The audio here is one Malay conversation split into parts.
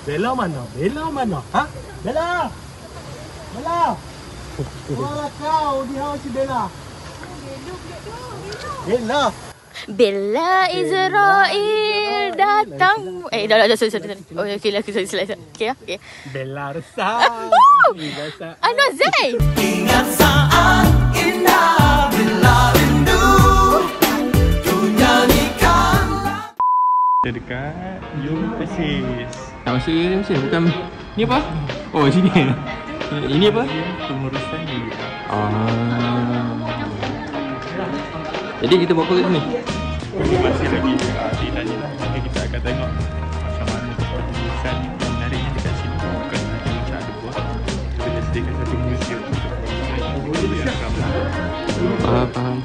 Bella mana? Bella mana? Ha? Bella! Bella! Mana kau? Di hawa si Bella. Bella! Bella Israel datang. Dah, sorry. Oh, okey lah, aku sorry. Okey ya? Okey. Bella resah. Ano, Zai? Ingat saat indah bila rindu ku nyanyikan. Dekat Ulysses. Tak masuk Malaysia bukan. Ni apa? Oh, sini. Ini apa? Pengurusan dia. Jadi kita buat apa kat sini? Masih lagi ditanya. Maka kita akan tengok macam mana pengurusan yang menariknya dekat sini. Bukan hanya macam ada buat. Kita dah sediakan satu museum untuk Faham.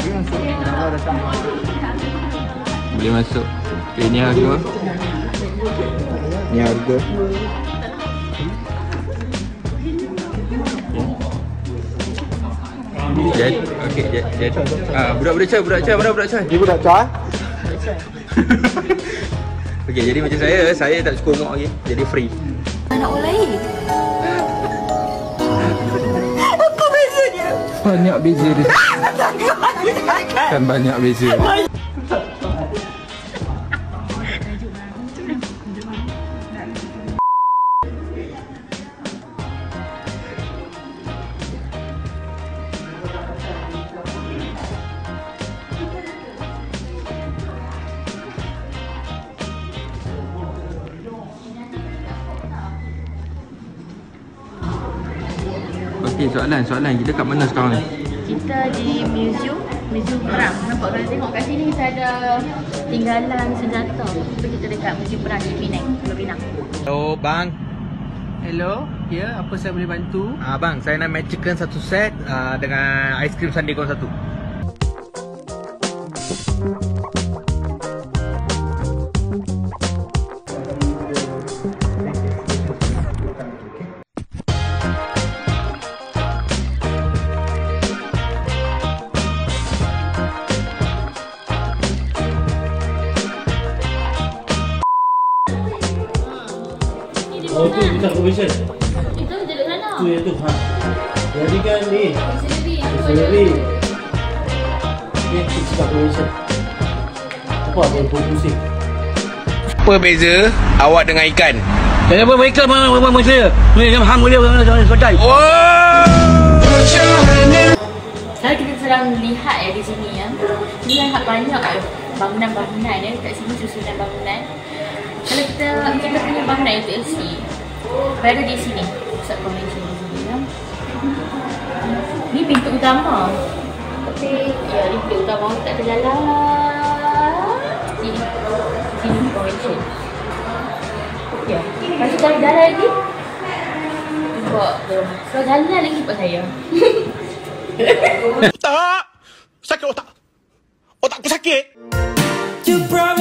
Boleh masuk. Okay, ni harga. Ni harga. Jadi. Budak Chai. Mana budak Chai? Ni budak Chai. Okey, jadi macam saya tak cukup umur lagi. Jadi free. Anak ulai. Apa bezanya? Banyak beza dia. Kan banyak beza. Okey, soalan kita kat mana sekarang ni? Kita di museum perang. Nampak kalau tengok kat sini kita ada tinggalan senjata. So kita dekat museum perang di Penang, Pulau Pinang. Hello, bang. Hello, ya, apa saya boleh bantu? Bang, saya nak mac chicken satu set dengan aiskrim sundae korang satu. Oh tu kita commission. Itu je dekat sana. Tu yang tu. Ha. Jadi kan ni. Sendiri. Ni kita commission. Apa yang pusing? Apa beza awak dengan ikan? Saya apa mereka mana saya? Ni hang boleh sedai. Kalau kita sedang lihat di sini ya. Ni lihat banyak bangunan-bangunan ya kat sini, susunan bangunan. Kalau kita punya bangunan UTLC berada di sini, pusat konvensi di sini ya. Ni pintu utama. Tapi ya ni pintu utama tak terjalan. Sini konvensi. Ya, masih kalau jalan lagi. Cuba kalau jalan lagi buat saya. Sakit otak. Otakku sakit. You brought